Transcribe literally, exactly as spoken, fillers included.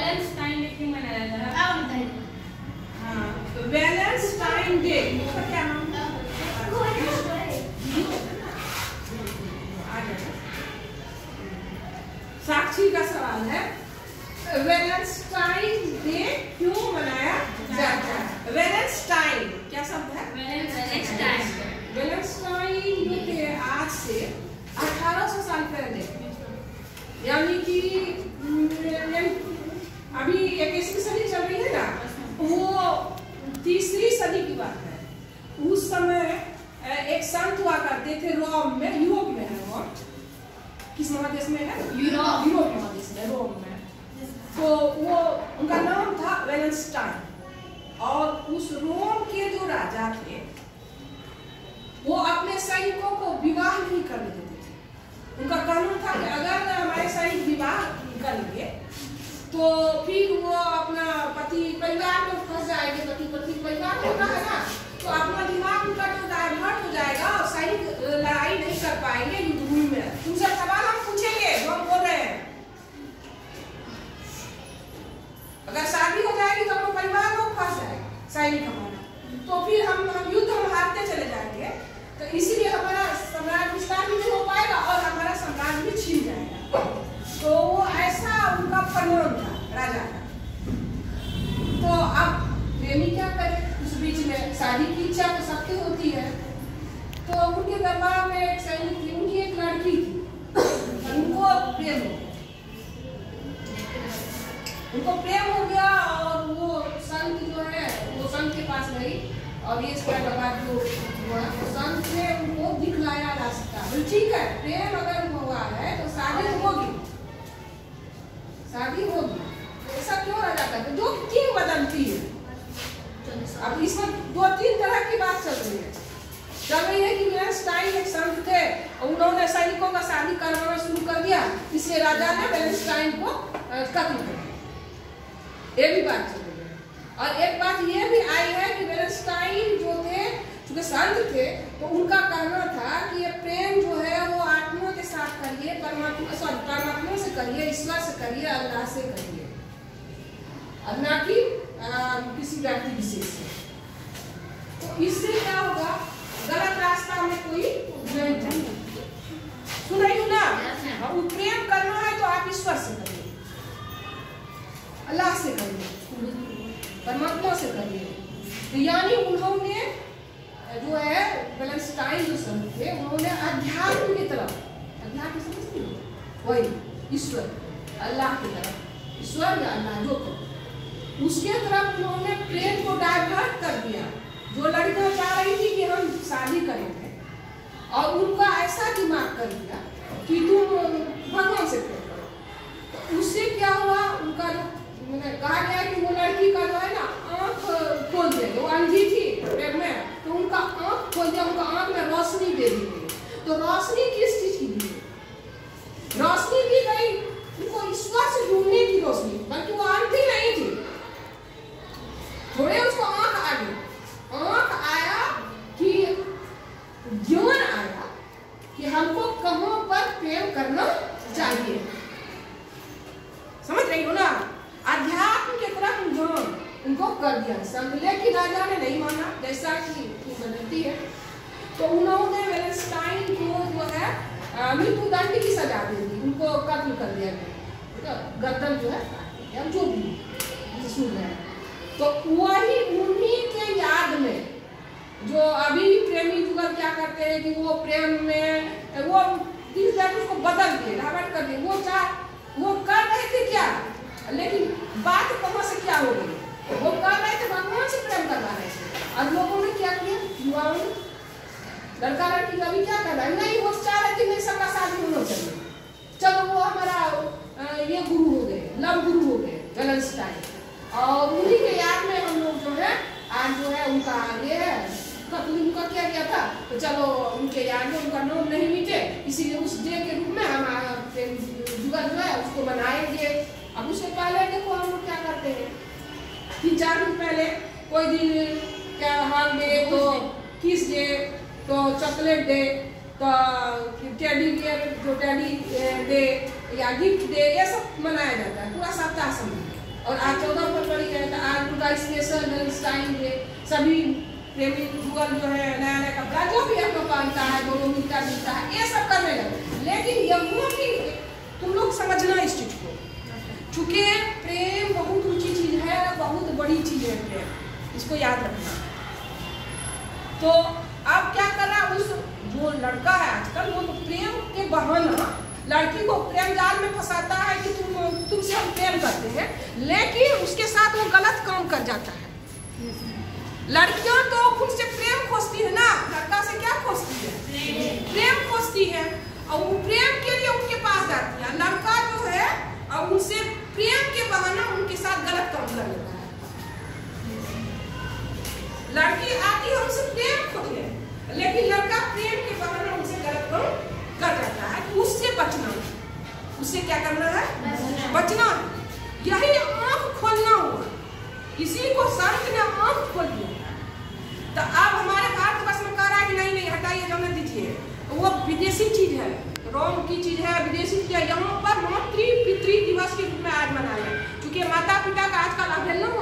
Valentine day क्यों मनाया जाता है? आप बताइए। हाँ, तो वैलेंटाइन डे का क्या नाम? साक्षी का सवाल है, वैलेंटाइन डे क्यों मनाया जाता है? वैलेंटाइन क्या शब्द है? वैलेंटाइन वैलेंटाइन जो थे आज से अठारह सौ साल पहले, यानी कि अभी इक्कीसवीं सदी चल रही है ना, वो तीसरी सदी की बात है। उस समय एक संत हुआ करते थे रोम में, यूरोप में है वो, किस महादेश में है? यूरोप यूरोप महादेश में, रोम में। तो वो उनका नाम था वैलेंटाइन, और उस रोम के जो राजा थे वो अपने सैनिकों को विवाह नहीं करने देते थे। उनका कानून था कि अगर हमारे सैनिक विवाह करेंगे तो फिर वो अपना पति परिवार में फंस जाएंगे, पति पति परिवार होता है ना, तो अपना दिमाग उनका जो डाइवर्ट हो जाएगा और सैनिक लड़ाई नहीं कर पाएंगे युद्ध में। तुमसे सवाल हम पूछेंगे जो हम बोल रहे हैं, अगर शादी हो जाएगी तो अपना परिवार को फंस जाएगा सैनिक हमारा, तो फिर हम हम युद्ध हम हारते चले जाएंगे। तो इसीलिए हमारा सम्राट विस्तार भी नहीं हो पाएगा और हमारा सम्राट भी छिन जाएगा। तो वो ऐसा उनका प्रमाण था राजा का। तो अब प्रेमी क्या करे, उस बीच में शादी की इच्छा तो सबकी होती है। तो उनके दरबार में एक सैनिक थी, उनकी एक लड़की थी, उनको प्रेम हो गया उनको प्रेम हो गया और वो संत जो है वो संत के पास गई, और ये इसके बाद जो संत ने उनको दिखलाया रास्ता, ठीक है प्रेम अगर हुआ है तो शादी होगी, शादी होगी। ऐसा क्यों रह जाता है? जो क्यों बदलती है? अब इसमें दो तीन तरह की बात चल रही है चल रही है कि वैलेंटाइन एक संत थे और उन्होंने सैनिकों का शादी करवाना शुरू कर दिया, इसलिए राजा ने वैलेंटाइन को कत्ल कर दिया, ये भी बात चल रही है। और एक बात ये भी आई है कि वैलेंटाइन जो थे, चूंकि संत थे, तो उनका कहना था कि ये प्रेम जो है वो आत्मा के साथ करिए, परमात्मा सॉरी परमात्मा से करिए, ईश्वर से करिए, अल्लाह से करिए, और ना कि किसी व्यक्ति विशेष से। तो इससे क्या होगा, गलत रास्ता में कोई नहीं जाएगा। सुनाई ना, अब प्रेम करना है तो आप ईश्वर से करिए, अल्लाह से करिए, परमात्मा से करिए। तो यानी उन्होंने जो है वैलेंटाइन जो संत थे, उन्होंने अध्यात्म की तरफ, अध्यात्म समझते हो, वही ईश्वर अल्लाह की तरफ, ईश्वर या अल्लाह जो को, उसके तरफ उन्होंने प्रेम को डाइवर्ट कर दिया। जो लड़कियां चाह रही थी कि हम शादी करेंगे, और उनका ऐसा दिमाग कर दिया कि तुम भगवान से प्रेम करो। तो उससे क्या हुआ, उनका जो कहा गया कि वो लड़की का जो है ना आँख खोल दिया, वो अंधी थी प्रेम में, तो उनका आँख खोल दिया, उनका आँख में रोशनी दे दी गई। तो रोशनी किस चीज की दी? रोशनी दी गई उनको ईश्वर से जुड़ने की रोशनी, बल्कि वो अंधी नहीं थी, थोड़े उसको आँख आ गई, आँख आया कि ज्ञान आया कि हमको कहाँ पर प्रेम करना चाहिए। समझ रही हो ना, अध्यात्म की तरफ ज्ञान उनको कर दिया संत, लेकिन राजा ने नहीं माना, जैसा कि बदलती है। तो उन्होंने वैलेंटाइन को जो है मृत्यु दंड की सजा दे दी, उनको कत्ल कर दिया गया, गर्दन जो है जो भी सुन रहे हैं। तो वही उन्हीं के याद में जो अभी प्रेमी जुगल क्या करते हैं कि वो प्रेम में वो दिल जाकर उसको बदल दिए, डाइवर्ट कर दिए, वो चाह वो कर रहे थे क्या, लेकिन बात कहाँ से क्या हो गई, वो कर रहे थे भगवान से प्रेम करवा रहे थे, और लोगों ने क्या किया, युवाओं ने लड़का लड़की अभी क्या कर रहा है, नहीं वो चाह रहे थे नहीं सबका शादी होना चाहिए, चलो वो हमारा ये गुरु हो गए, लव गुरु हो गए वैलेंटाइन, और उन्हीं के याद में हम लोग जो है आज जो है उनका ये है कत्ल उनका किया गया था। तो चलो उनके याद में उनका नाम नहीं मिटे, इसीलिए उस डे के रूप में हम जुगल जो है उसको मनाएंगे। अब उससे पहले देखो हम लोग क्या करते हैं, तीन चार दिन पहले कोई दिन क्या हॉल डे, तो किस डे, तो चॉकलेट डे, तो टेडी बियर जो टेडी डे या गिफ्ट डे, ये सब मनाया जाता है पूरा सप्ताह समय। और आज चौदह फरवरी है तो आज उनका स्पेशल वैलेंटाइन डे, सभी प्रेमी युगल जो है नया नया कपड़ा जो भी आपको पहनता है दोनों मिलता मिलता है ये सब करने लगे। लेकिन यमुना भी तुम लोग समझना इस चीज को, चूंकि प्रेम बहुत ऊंची चीज है, बहुत बड़ी चीज है प्रेम, इसको याद रखना। तो अब क्या कर रहा है उस जो लड़का है आजकल, वो तो प्रेम के बहाना लड़की को प्रेम जाल में फंसाता है कि तुम तुमसे हम प्रेम करते हैं, लेकिन उसके साथ वो गलत काम कर जाता है। लड़कियां तो खुद से प्रेम खोजती है ना, लड़का से क्या खोजती है? प्रेम खोजती है, और वो प्रेम के लिए उनके पास जाती है। लड़का जो है और उनसे प्रेम के बहाना उनके साथ गलत काम कर लेता है। लड़की आती है उनसे प्रेम खोजने, लेकिन लड़का प्रेम के बहाना उनसे गलत काम कर जाता है। तो उससे बचना, उससे क्या करना है? बचना। यही आंख खोलना हुआ, इसी को संत ने आंख खोल दिया। तो अब हमारे भारतवर्ष में कह रहा है कि नहीं नहीं हटाइए, जाने दीजिए, वो विदेशी चीज है, रोम की चीज है, विदेशी चीज है। यहाँ पर मातृ पितृ दिवस के रूप में आज मनाया, क्योंकि माता पिता का आजकल अवहेलना